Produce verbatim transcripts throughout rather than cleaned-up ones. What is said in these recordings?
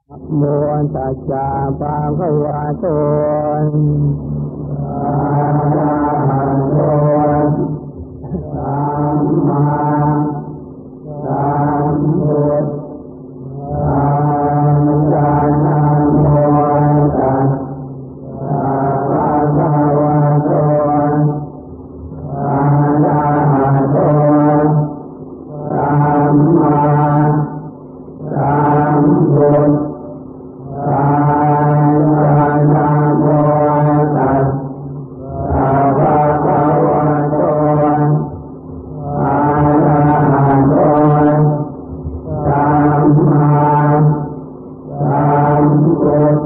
นะโมตัสสะภะคะวะโตอะระหะโตสัมมาสัมพุทธัสสะนะโมตัสสะภะคะวะโตอะระหะโตสัมมาสัมพุทธัสสะนะโมตัสสะภะคะวะโตอะระหะโตสัมมาสัมพุท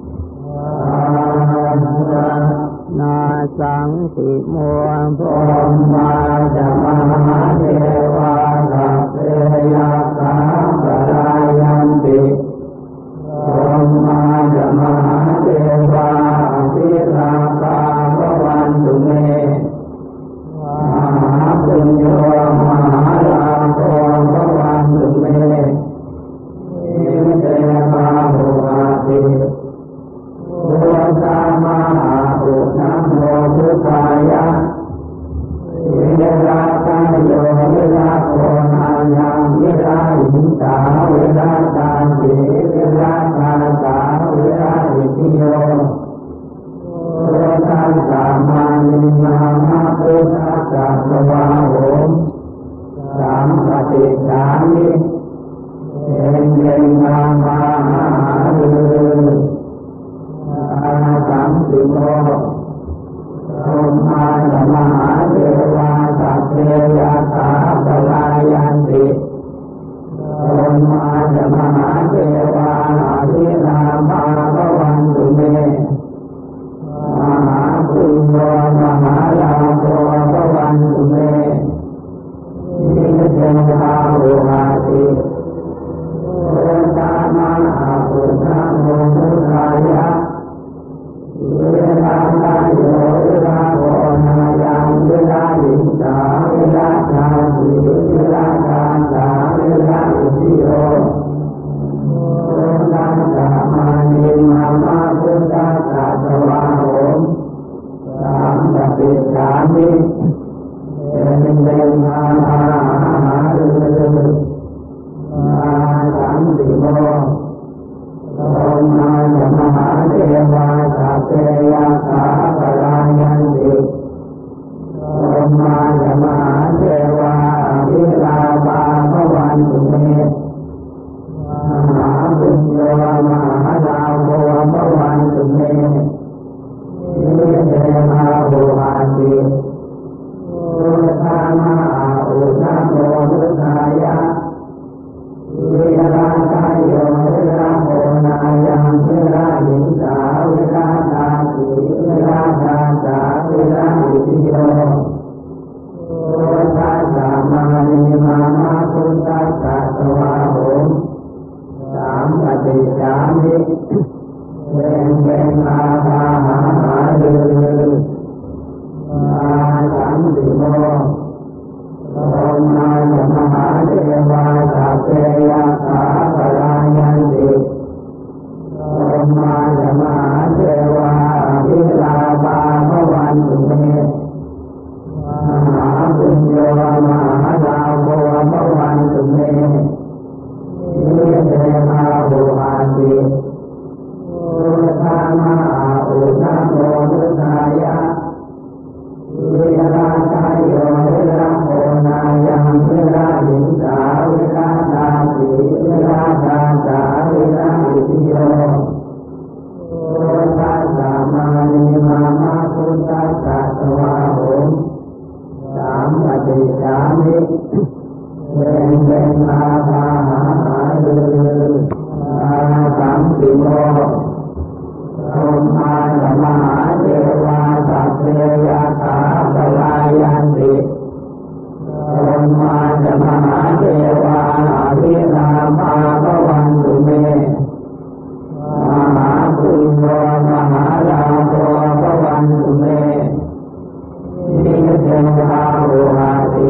ธัสสะนาสังติโมพรหมาจะมหาเทวาสัพเพยัคฆาปรายันติพรหมาจะมหาเทวาอภิราภาภวันตุเมมหาปุญโญมหาลาภภวันตุเมอิเตมาหุอาติโอตามหาปุนะโมพุทธายะเวลาตาโยเวลาโคนายังเวลาหิงสาเวลาตาสีเวลาตาสาเวลาอิทิโยโอตัสสะมานินามาพุทธัสสะภะวะโหมสัมปติสามิเป็นเย็นมามาหาลืออาสัมสิโมพรหมาจะมหาเทวาสัพเพยัคฆาปรายันติพรหมาจะมหาเทวาอภิราภาภวันตุเมมหาปุญโญมหาลาภภวันตุเมนิเทนาโหอาติโอตามหาปุณณโมพุทธายะเวลาตาโยเวลาโคนายังเวลาหิงสาเวลาทาสีเวลาทาสาเวลาอุทิโยโอตัสสะมานิมามาพุทธัสสะภะวะโหมสัมปติสามิเป็นเดชมาหาหาลืออาสัมสิโมพรหมาจะมหาเทวาสัพเพยัคฆาปรายันติพรหมาจะมหาเทวาอภิราภาภวันตุเมมหาปุญโญมหาลาภภวันตุเมนิเทนาโหอาติโอตามหาอุนะโมพุทธายะเวลาตาโยเวลาโคนายังเวลาหิงสาเวลาตาสีเวลาตาสาเวลาอิทิโยโอตัสสะมานิมามาพุทธัสสะภะวะโหมสัมปติสามิเป็นเป็นอาภาหาหาลืออาสัมสิโมพรหมาจะมหาเทวาสัพเพยัคฆาปรายันติพรหมาจะมหาเทวาอภิราภาภวันตุเมมหาปุญโญมหาลาภภวันตุเมนิเทนาโหอาติโอตามหาอุนะโมพุทธายะเวลาตาโยเวลาโคนายังเวลาหิงสาเวลาตาสีเวลาทาสาเวลาอิทิโยโอตัสสะมานิมามาพุทธัสสะภะวะโหมสัมปติสามิเป็นเป็นอาภาหาหาลืออาสัมสิโมพรหมาจะมหาเทวาสัพเพยัคฆาปรายันติพรหมาจะมหาเทวาอภิราภาภวันตุเมมหาปุญโญมหาลาภภวันตุเมนิเทนาโหอาติ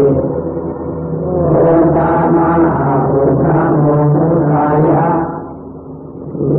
โอตามหาปุณณโมพุทธายะเว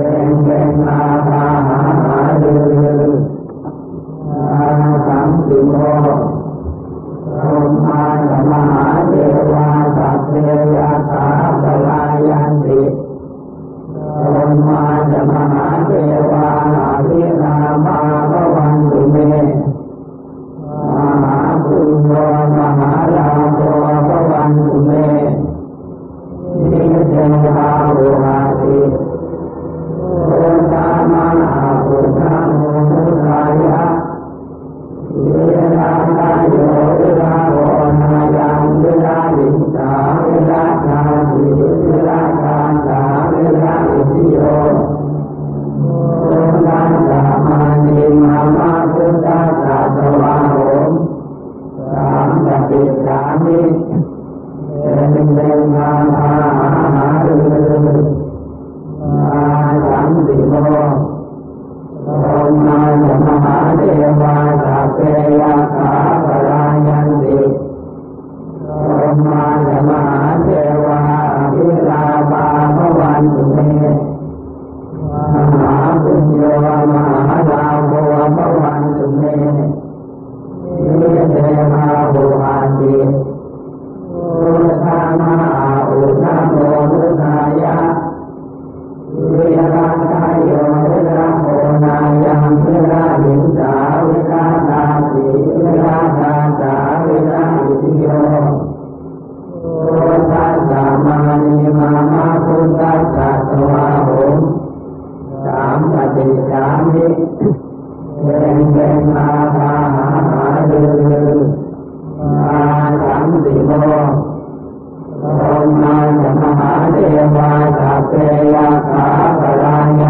เป็นเป็นอาภาหาหาดืออาสังสิโมพรหมาสมหาเทวาสัพเพยาถาปลายันติพรหมาสมหาเทวาอาภินามาภวันตุเมมหาปุญโญมหาลาภภวันตุเมนิเทหาโหาติโอตามาปุถะโมมุตายะเวลาตาโยเวลาโอนายังเวลาลิงสาเวลาทาสีเวลาทานสาเวลาอิทิโยโอนาสามานิมามาพุทธะสัตวะโหมสามปฏิสามิเป็นเป็นมาภาหาหาฤอาสังสิโมพรหมาสมหาเทวาสัพเพยาถาปลายันติพรหมาสมหาเทวาอภิลาภาภวันตุเมมหาปุญโญมหาลาภภวันตุเมนิเทหาโหาติโอทามาอุทะโมมุทายะเวลาตาโยเวลาโอนายังเวลาหิงสาเวลาตาสีเวลาตาสาเวลาอิทิโยโอทัสสะมานิมามาพุทธัสสะสวะโหมสามปฏิสามิเป็นเป็นอาภาหาหาดืออาสังสิโมพรหมาสมหาเทวาสัพเพยาถาปลา